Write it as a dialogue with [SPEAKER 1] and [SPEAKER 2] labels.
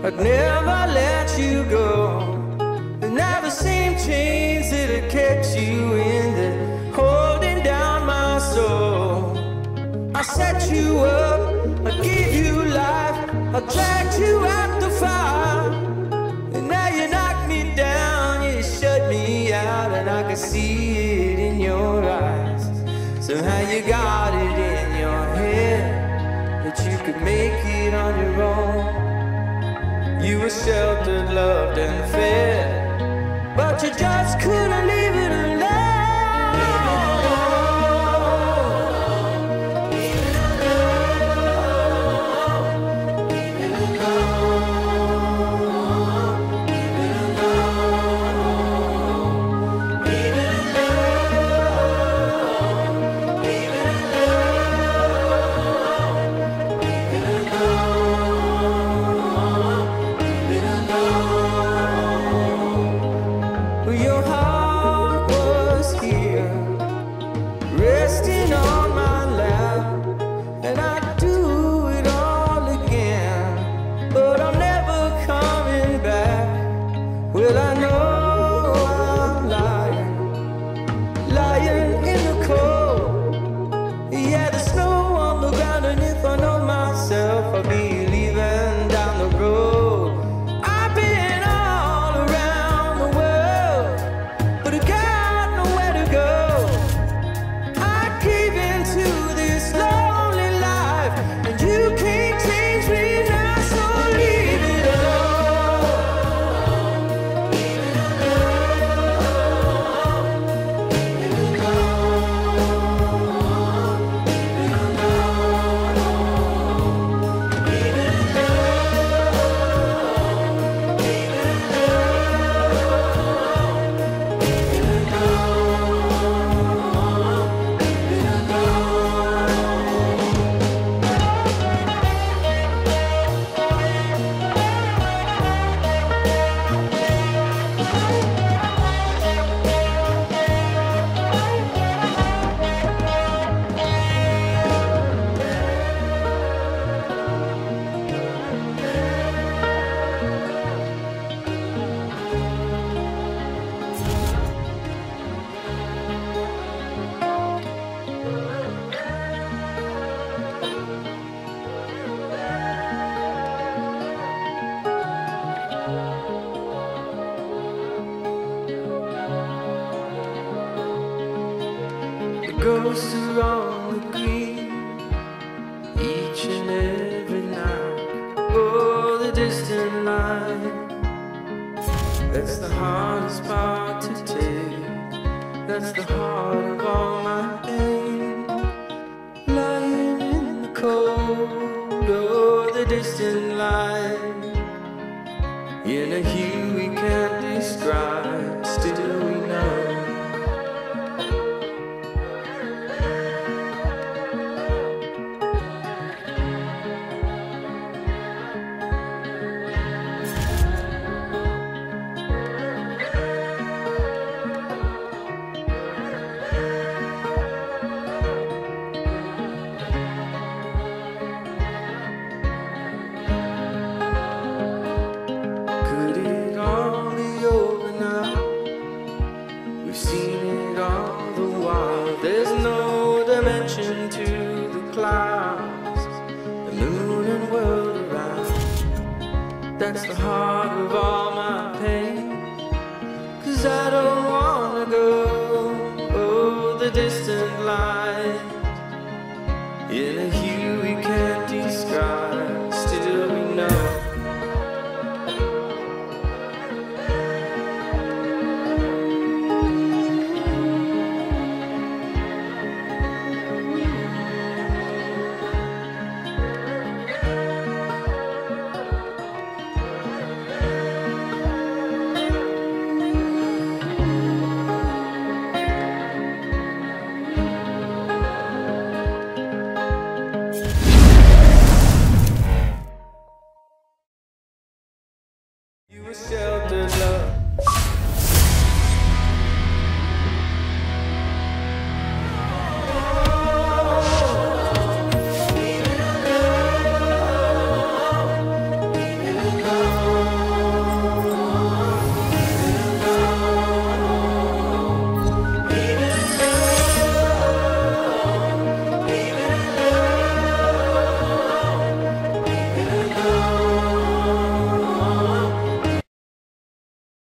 [SPEAKER 1] I'd never let you go. There's never seemed chains that have kept you in there, holding down my soul. I set you up, I gave you life, I dragged you out the fire, and now you knock me down, you shut me out, and I can see it in your eyes. Somehow you got it in your head that you could make it on your own. You were sheltered, loved and fed, but you just couldn't leave it alone. Your heart was here, resting on my lap, and I'd do it all again, but I'm never coming back. Well, I know I'm lying, lying in the cold. Yeah, the snow on the ground, and if I know myself, I'll be leaving down the road. I've been all around the world, but I got nowhere to go. I gave into this lonely life, and you can't change me now, so leave it alone. Leave it alone. Leave it alone. Leave it alone. Leave it alone. Leave it ghosts are on the green each and every night. Oh, the distant line, that's the hardest part to take. That's the heart of all my pain. Lying in the cold, oh, the distant line, in a hue we can't describe, still we know. Could it all be over now? We've seen it all the while. There's no dimension to the clouds, the moon and world around. That's the heart of all my pain, 'cause I don't wanna go. Oh, the distant light, in a hue we can't describe, still we know. You were sheltered, love